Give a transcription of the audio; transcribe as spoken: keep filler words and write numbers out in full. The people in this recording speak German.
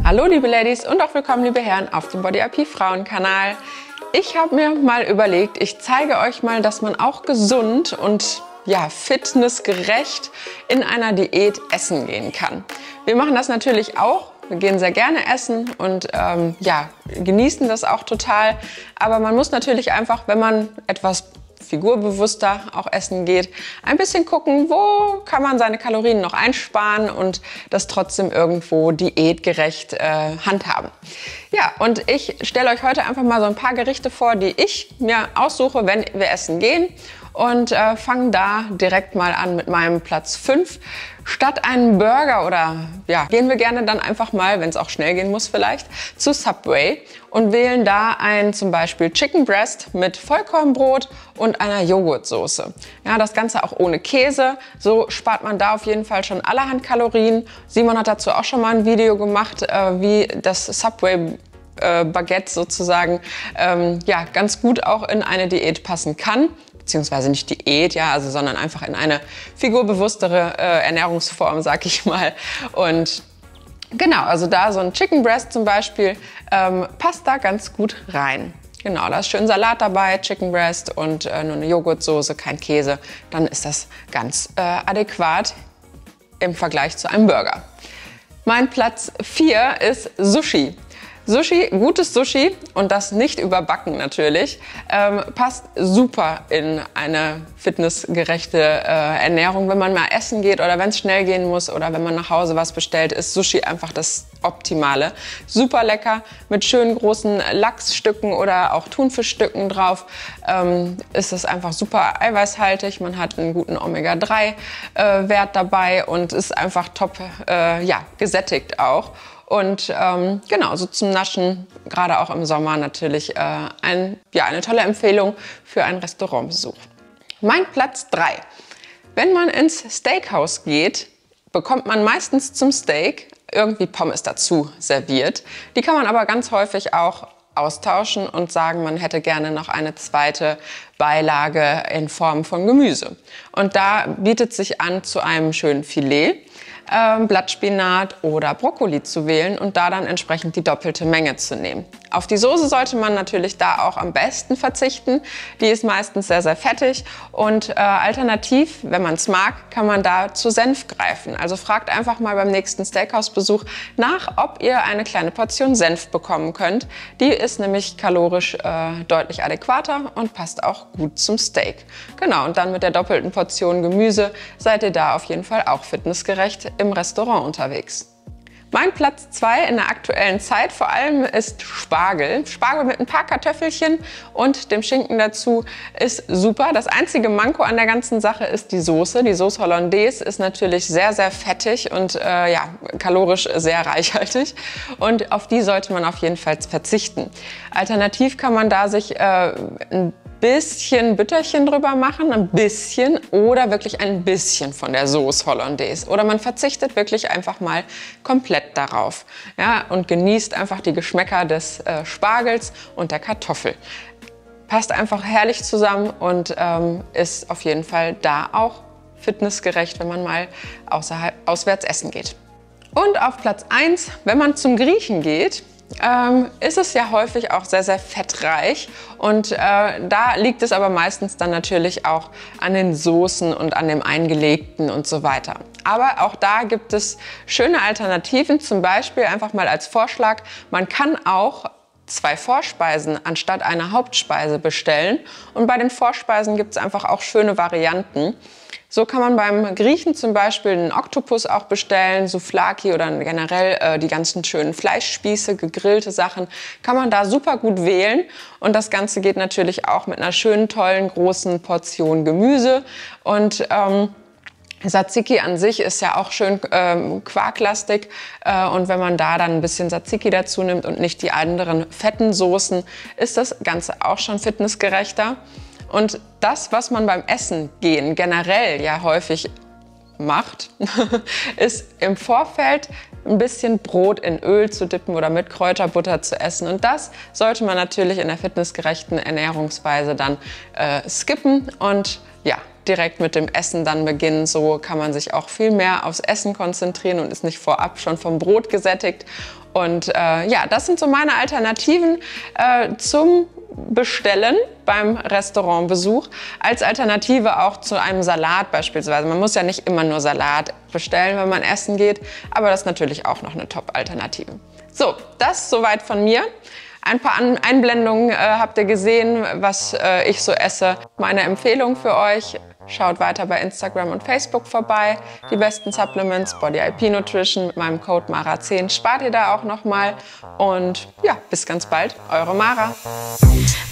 Hallo liebe Ladies und auch willkommen liebe Herren auf dem Body I P Frauen-Kanal. Ich habe mir mal überlegt, ich zeige euch mal, dass man auch gesund und ja, fitnessgerecht in einer Diät essen gehen kann. Wir machen das natürlich auch. Wir gehen sehr gerne essen und ähm, ja, genießen das auch total. Aber man muss natürlich einfach, wenn man etwas figurbewusster auch essen geht, ein bisschen gucken, wo kann man seine Kalorien noch einsparen und das trotzdem irgendwo diätgerecht äh, handhaben. Ja, und ich stelle euch heute einfach mal so ein paar Gerichte vor, die ich mir aussuche, wenn wir essen gehen. Und äh, fange da direkt mal an mit meinem Platz fünf. Statt einen Burger oder ja, gehen wir gerne dann einfach mal, wenn es auch schnell gehen muss vielleicht, zu Subway und wählen da ein zum Beispiel Chicken Breast mit Vollkornbrot und einer Joghurtsoße. Ja, das Ganze auch ohne Käse. So spart man da auf jeden Fall schon allerhand Kalorien. Simon hat dazu auch schon mal ein Video gemacht, äh, wie das Subway äh, Baguette sozusagen ähm, ja, ganz gut auch in eine Diät passen kann. Beziehungsweise nicht Diät, ja, also, sondern einfach in eine figurbewusstere äh, Ernährungsform, sag ich mal. Und genau, also da so ein Chicken Breast zum Beispiel ähm, passt da ganz gut rein. Genau, da ist schön Salat dabei, Chicken Breast und äh, nur eine Joghurtsoße, kein Käse. Dann ist das ganz äh, adäquat im Vergleich zu einem Burger. Mein Platz vier ist Sushi. Sushi, gutes Sushi und das nicht überbacken natürlich, ähm, passt super in eine fitnessgerechte äh, Ernährung. Wenn man mal essen geht oder wenn es schnell gehen muss oder wenn man nach Hause was bestellt, ist Sushi einfach das Optimale. Super lecker mit schönen großen Lachsstücken oder auch Thunfischstücken drauf. Ähm, ist es einfach super eiweißhaltig. Man hat einen guten Omega drei Wert dabei und ist einfach top äh, ja, gesättigt auch. Und ähm, genau, so zum Naschen, gerade auch im Sommer natürlich äh, ein, ja, eine tolle Empfehlung für einen Restaurantbesuch. Mein Platz drei. Wenn man ins Steakhouse geht, bekommt man meistens zum Steak irgendwie Pommes dazu serviert. Die kann man aber ganz häufig auch austauschen und sagen, man hätte gerne noch eine zweite Beilage in Form von Gemüse. Und da bietet sich an, zu einem schönen Filet Ähm, Blattspinat oder Brokkoli zu wählen und da dann entsprechend die doppelte Menge zu nehmen. Auf die Soße sollte man natürlich da auch am besten verzichten. Die ist meistens sehr, sehr fettig und äh, alternativ, wenn man es mag, kann man da zu Senf greifen. Also fragt einfach mal beim nächsten Steakhouse-Besuch nach, ob ihr eine kleine Portion Senf bekommen könnt. Die ist nämlich kalorisch äh, deutlich adäquater und passt auch gut zum Steak. Genau, und dann mit der doppelten Portion Gemüse seid ihr da auf jeden Fall auch fitnessgerecht im Restaurant unterwegs. Mein Platz zwei in der aktuellen Zeit vor allem ist Spargel. Spargel mit ein paar Kartoffelchen und dem Schinken dazu ist super. Das einzige Manko an der ganzen Sache ist die Soße. Die Sauce Hollandaise ist natürlich sehr, sehr fettig und äh, ja, kalorisch sehr reichhaltig. Und auf die sollte man auf jeden Fall verzichten. Alternativ kann man da sich äh, ein bisschen Bütterchen drüber machen, ein bisschen oder wirklich ein bisschen von der Sauce Hollandaise. Oder man verzichtet wirklich einfach mal komplett darauf, ja, und genießt einfach die Geschmäcker des äh, Spargels und der Kartoffel. Passt einfach herrlich zusammen und ähm, ist auf jeden Fall da auch fitnessgerecht, wenn man mal außerhalb, auswärts essen geht. Und auf Platz eins, wenn man zum Griechen geht, Ähm, ist es ja häufig auch sehr, sehr fettreich und äh, da liegt es aber meistens dann natürlich auch an den Soßen und an dem Eingelegten und so weiter. Aber auch da gibt es schöne Alternativen, zum Beispiel einfach mal als Vorschlag, man kann auch zwei Vorspeisen anstatt einer Hauptspeise bestellen und bei den Vorspeisen gibt es einfach auch schöne Varianten. So kann man beim Griechen zum Beispiel einen Oktopus auch bestellen, Souvlaki oder generell äh, die ganzen schönen Fleischspieße, gegrillte Sachen, kann man da super gut wählen. Und das Ganze geht natürlich auch mit einer schönen, tollen, großen Portion Gemüse. Und ähm, Tzatziki an sich ist ja auch schön ähm, quarklastig äh, und wenn man da dann ein bisschen Tzatziki dazu nimmt und nicht die anderen fetten Soßen, ist das Ganze auch schon fitnessgerechter. Und das, was man beim Essen gehen generell ja häufig macht, ist im Vorfeld ein bisschen Brot in Öl zu dippen oder mit Kräuterbutter zu essen. Und das sollte man natürlich in der fitnessgerechten Ernährungsweise dann äh, skippen und ja, direkt mit dem Essen dann beginnen. So kann man sich auch viel mehr aufs Essen konzentrieren und ist nicht vorab schon vom Brot gesättigt. Und äh, ja, das sind so meine Alternativen äh, zum Bestellen beim Restaurantbesuch, als Alternative auch zu einem Salat beispielsweise. Man muss ja nicht immer nur Salat bestellen, wenn man essen geht, aber das ist natürlich auch noch eine Top-Alternative. So, das soweit von mir. Ein paar An Einblendungen äh, habt ihr gesehen, was äh, ich so esse. Meine Empfehlung für euch: Schaut weiter bei Instagram und Facebook vorbei. Die besten Supplements, Body I P Nutrition, mit meinem Code Mara zehn spart ihr da auch nochmal. Und ja, bis ganz bald, eure Mara.